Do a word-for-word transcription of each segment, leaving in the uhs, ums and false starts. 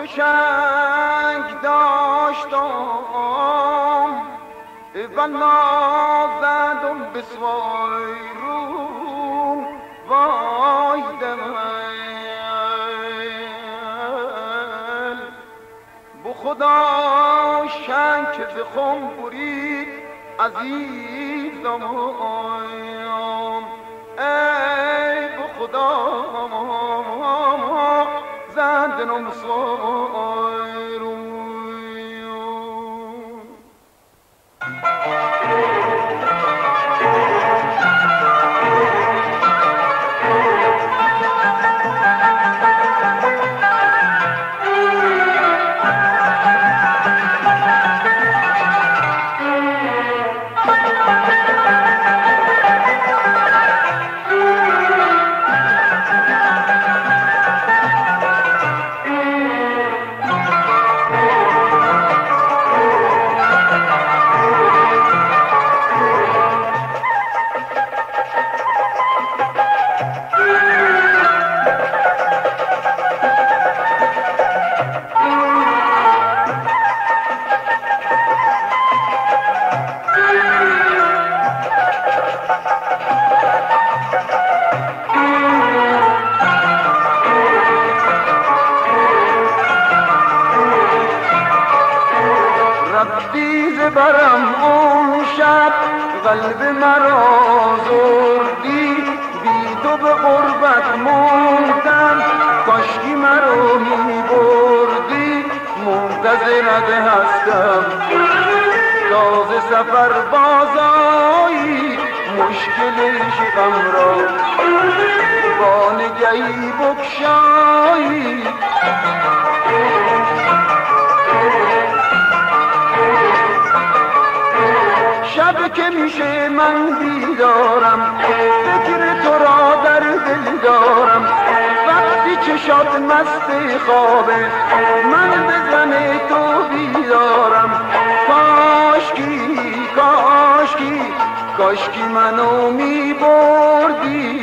شنگ داشتم و نازدم به سوای رو وای دل بو خدا شنگ که به خم برید عزیزم ای بو خدا زندنم سوای رو برم اون شب قلب مرا زردی بی تو به غربت موندم کاشکی مرا می بردی منتظرت هستم تازه سفر بازایی مشکلش غم را با نگهی بکشایی شب که میشه من بیدارم فکر تو را در دل دارم وقتی چشات مست خوابه من بزن تو بیدارم کاشکی کاشکی کاشکی منو میبردی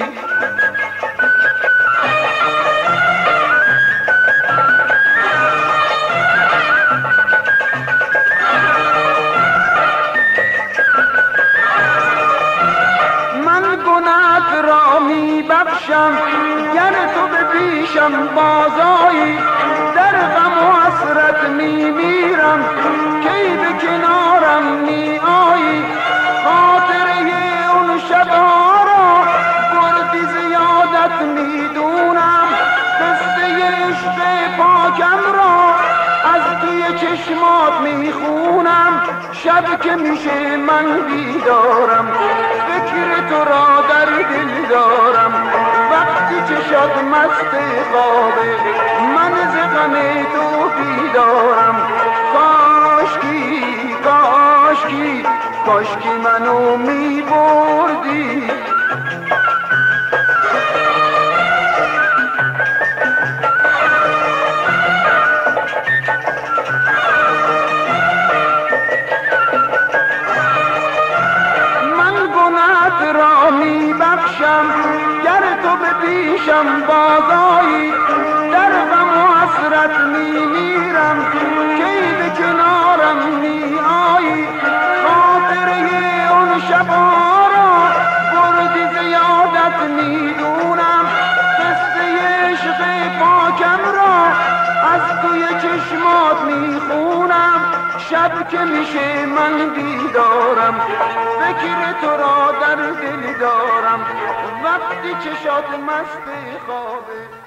را می بخشم گر تو به پیشم بازایی در غم و حسرت می میرم کی به کنارم می آیی خاطره اون شبها را بردی زیادت می دونم قصه عشق پاکم را از توی چشمات می خونم شب که میشه من بیدارم فکر تو را در دل دارم وقتی چشات مست خوابه من ز غم تو بیدارم کاشکی کاشکی کاشکی منو می بردی را می بخشم گر تو به پیشم بازایی در غم و حسرت می میرم کی به کنارم می آیی خاطره اون شبها را بردی زیادت می دونم قصه عشق پاکم را از توی چشمات می خونم شب که میشه من بیدارم فکر تو را در دل دارم وقتی چشات مست خوابه